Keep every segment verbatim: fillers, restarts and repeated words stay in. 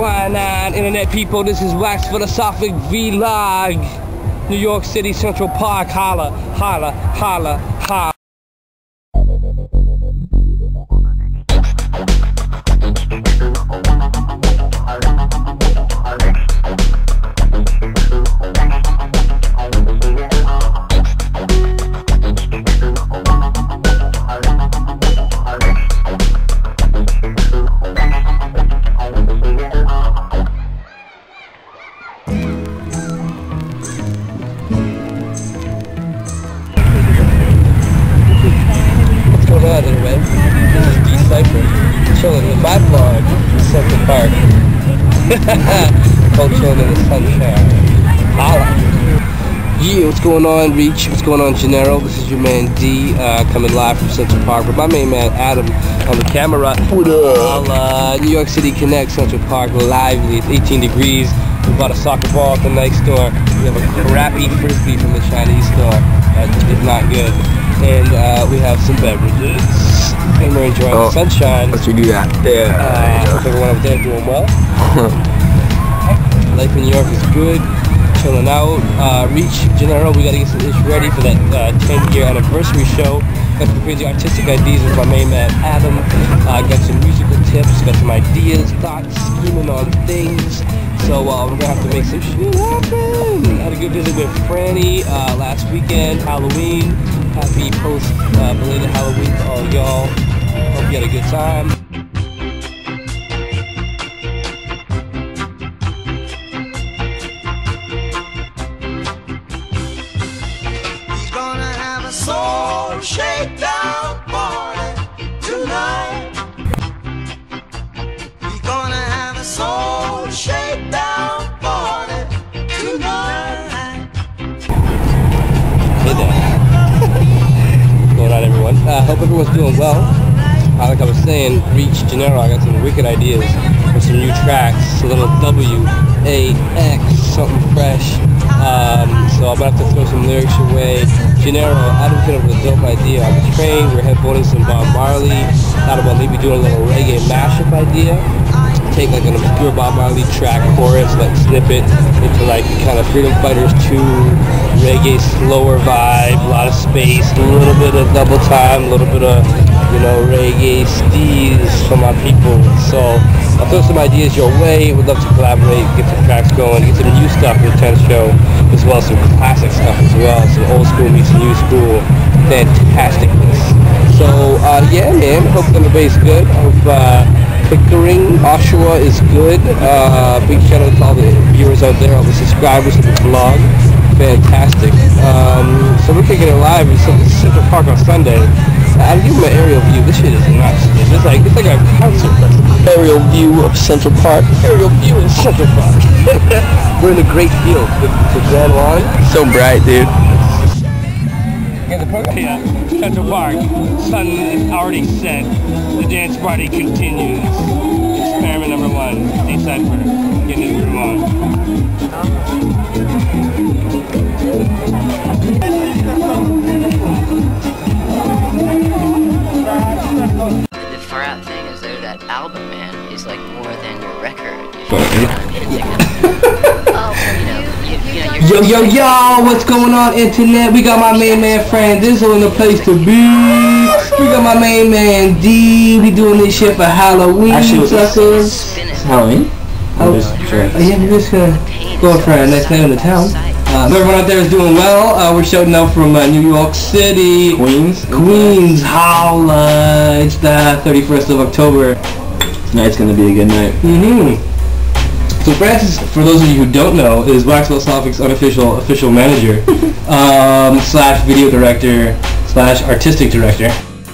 Why not, internet people? This is Wax Philosophic Vlog. New York City, Central Park. Holla, holla, holla, holla. This is D-Cyphur, chilling with my vlog in Central Park. Cold chilling in the sunshine. Holla! Yeah, what's going on, Reach? What's going on, Gennaro? This is your man D, uh, coming live from Central Park with my main man Adam on the camera. What up? Uh, New York City Connect, Central Park, lively. It's eighteen degrees. We bought a soccer ball at the Nike store. We have a crappy frisbee from the Chinese store. That is not good. And uh, we have some beverages. And we're enjoying oh, the sunshine. Let's do that. Yeah. Uh, hope everyone over there doing well. Life in New York is good. Chilling out. Uh, Reach, Gennaro, we gotta get some ish ready for that uh, ten year anniversary show. Got some crazy artistic ideas with my main man Adam. Uh, got some musical tips, got some ideas, thoughts, scheming on things. So uh, we're gonna have to make some shit happen. Had a good visit with Franny uh, last weekend, Halloween. Happy post uh, belated Halloween to all y'all. Hope you had a good time. He's gonna have a soul shakedown party tonight. He's gonna have a soul shakedown party tonight. Hey there. What's going on, everyone? I uh, hope everyone's doing well. Uh, like I was saying, Reach, Gennaro, I got some wicked ideas for some new tracks. A little W A X, something fresh. Um, so I'm gonna have to throw some lyrics your way. Gennaro, Adam came up with a dope idea on the train. We're headphoning some Bob Marley. Thought about maybe doing a little reggae mashup idea. Take like an obscure Bob Marley track chorus, like snip it into like kind of Freedom Fighters two reggae slower vibe, a lot of space, a little bit of double time, a little bit of, you know, reggae steez for my people. So I'll throw some ideas your way. Would love to collaborate, get some tracks going, get some new stuff for the tenth show, as well as some classic stuff as well. Some old school meets new school, fantasticness. So uh, yeah, man. Hope the bass good. Hope uh, Pickering, Oshawa is good. Uh, big shout out to all the viewers out there, all the subscribers to the vlog. Fantastic. Um, so we're kicking it live in Central Park on Sunday. I'll give you an aerial view. This shit is nuts. It's like it's like a concert. Aerial view of Central Park. Aerial view of Central Park. We're in a great field with the Grand Lawn. So bright, dude. Yeah, Central Park. Sun is already set. The dance party continues. Experiment number one. D-Cyphur. Getting his groove on. The far out thing is though that album, man, is like more than your record. Yo, yo, yo, what's going on, internet? We got my main man, Fran Dizzle, in the place to be. We got my main man, D. We doing this shit for Halloween, Actually, suckers. Halloween? Oh, sure. Yeah, we're just gonna go for our next night in the town. Um, everyone out there is doing well. Uh, we're shouting out from uh, New York City. Queens? Queens, holla. It's the thirty-first of October. Tonight's gonna be a good night. Mm-hmm. So Francis, for those of you who don't know, is Wax Philosophic's unofficial official manager, um, slash video director, slash artistic director.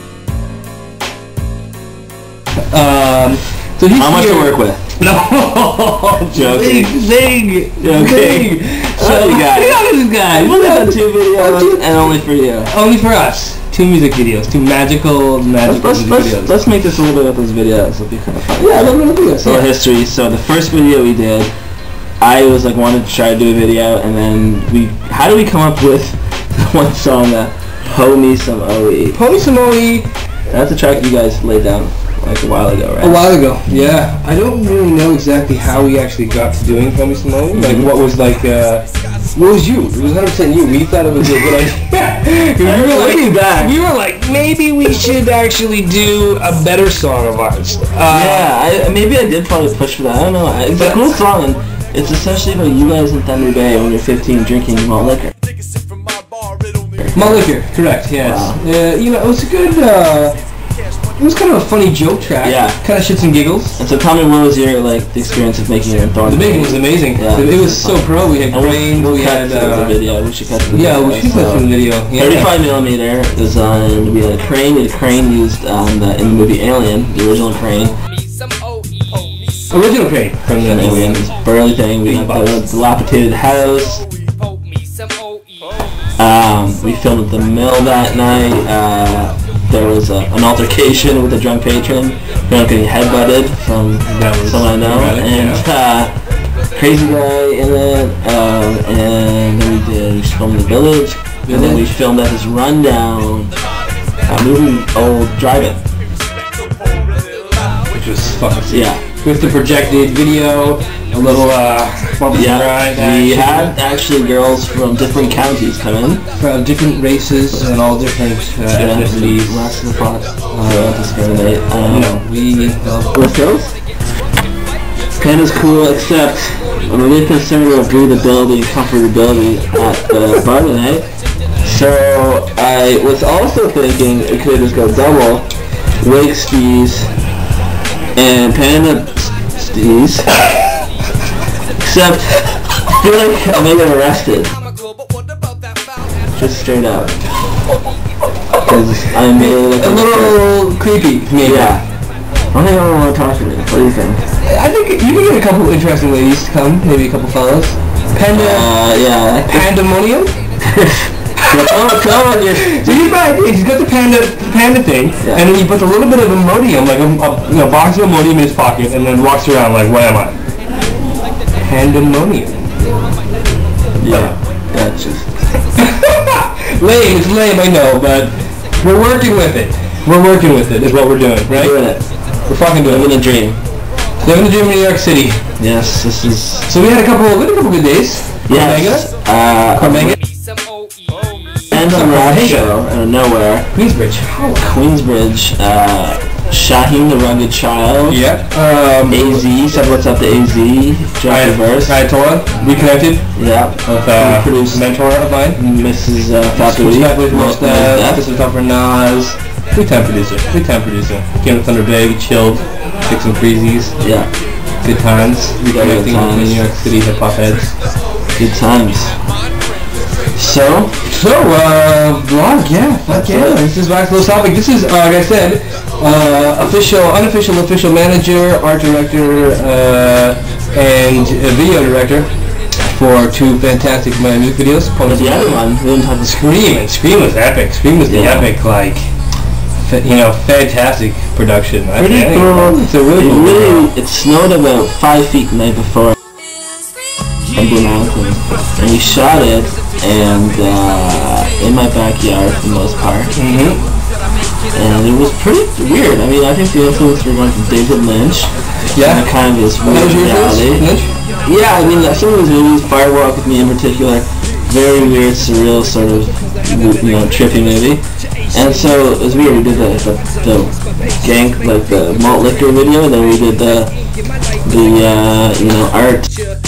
Um, so he's How much here. to work with? No, Joking. Zig, zig, Joking. So you guys. Look at this guy. We've only done two videos, and only for you. Only for us. Two music videos. Two magical, magical let's, music let's, videos. let's make this a little bit of those videos. It'll be kind of fun. Yeah, let me do this. A little history. So the first video we did, I was like wanted to try to do a video, and then we. How do we come up with one song that Ho Me Some O E? Ho Me Some O E. That's a track you guys laid down. like a while ago, right? A while ago, yeah. I don't really know exactly how we actually got to doing Filmy Simone. Mm-hmm. Like, what was like, uh, what was you? It was one hundred percent you. We thought it was a good idea. we were like, back. we were like, maybe we should actually do a better song of ours. Uh, yeah, I, maybe I did probably push for that. I don't know. It's a cool song. It's essentially about you guys in Thunder Bay when you're fifteen drinking malt liquor. Malt liquor, correct, yes. Wow. Uh, you know, it was a good, uh, it was kind of a funny joke track. Yeah. Kind of shits and giggles. And so tell me, what was your, like, the experience of making it in Thornton? The making was amazing. Yeah, it, it was so pro. We had and grains, we'll, we'll we had, uh... the video. We should cut to the yeah, video. we should cut to the video. Yeah. thirty-five millimeter design. We had a crane. We had a crane used um, the, in the movie Alien, the original crane. Original crane from the Alien. This burly thing. We had the dilapidated house. Um, we filmed at the mill that night. Uh, there was a, an altercation with a drunk patron. We ended up getting headbutted from someone I know. And uh, crazy guy in it. Um, and then we did, we filmed in the village. And then we filmed at his rundown uh, movie, old drive-in. Which was fucking sick. Yeah. With the projected video, a little, uh, yeah, ride, we had actually girls from different counties come in. From different races and all different uh, ethnicities. Lots of the pot. Uh, don't discriminate. Um, you know, we... Uh, With girls? Panda's cool, except I'm really concerned about breathability and comfortability at the bar tonight. So I was also thinking it could just go double. Wake skis and Panda skis. Except I feel like I may get arrested. Just straight up. Because I'm really a little creepy, maybe. Yeah. I don't think I want to talk to me. What do you think? I think you can get a couple interesting ladies to come, maybe a couple fellas. Panda, uh, yeah. Pandemonium? Oh, come on, you're... So he's got, he's got the panda, the panda thing, yeah. And then he puts a little bit of Imodium, like a, a you know, box of Imodium in his pocket, and then walks around like, what am I? Pandemonium. Yeah, that's just... Lame, it's lame, I know, but we're working with it. We're working with it, is what we're doing, right? We're doing it. We're fucking doing Living it. a dream. Living a dream in New York City. Yes, this is... So we had a couple, we had a couple good days. Yes. Uh, Carmega. And on the show, out of nowhere. Queensbridge. Queensbridge. Uh, Shaheen the Rugged Child. Yeah. Um, A Z. Said what's up to A Z. Drop verse. Ayatollah. Reconnected. Yeah. With uh, produced mentor of mine. Missus Uh, Fatui. This is for Nas. Big time producer. Big time producer. Came to Thunder Bay, chilled, took some freezies. Yeah. Good times. Reconnecting with the New York City hip hop heads. Good times. So, so, uh, vlog, yeah, fuck yeah, this is Wax Low Topic. This is, uh, like I said, uh, official, unofficial, official manager, art director, uh, and uh, video director for two fantastic my music videos. But the other one, we didn't talk about Scream, and Scream was epic. Scream was the yeah. epic, like, fa you know, fantastic production. Pretty I cool. It's a really it cool really, it snowed about five feet the night before in Blue Mountain, and we shot it and uh, in my backyard for the most part. Mm-hmm. And it was pretty weird. I mean, I think the influence were going from David Lynch. Yeah. And kind of this weird reality. Lynch? Yeah, I mean, some of his movies, Firewalk with Me in particular, very weird, surreal, sort of, you know, trippy movie. And so it was weird. We did the the, the gang, like the malt liquor video, and then we did the the uh, you know art.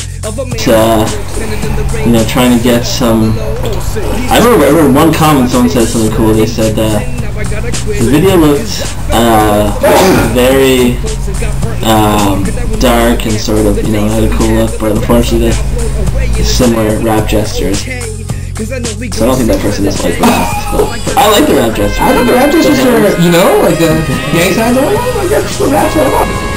Uh, you know, trying to get some. I remember, I remember one comment. Someone said something cool. They said uh, the video looked uh, very um, dark and sort of, you know, had a cool look, but unfortunately, the similar rap gestures. So I don't think that person is like that. But I like the rap gestures. I thought the rap gestures are, you know, like the gang signs. I don't know, the raps are.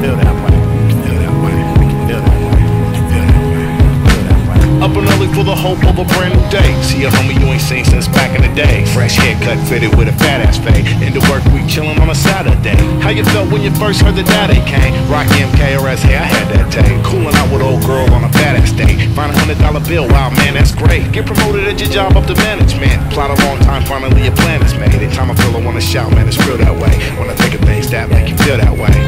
For the whole hope of a brand new day. See a homie you ain't seen since back in the day. Fresh haircut fitted with a fat ass fade. Into work week chillin' on a Saturday. How you felt when you first heard the daddy came? Rocky M K R S, hey, I had that day. Coolin' out with old girl on a fat ass day. Find a hundred dollar bill, wow man, that's great. Get promoted at your job up to management. Plot a long time, finally your plan is made. Every time I feel I wanna shout, man, it's real that way. When I think of things that make you feel that way.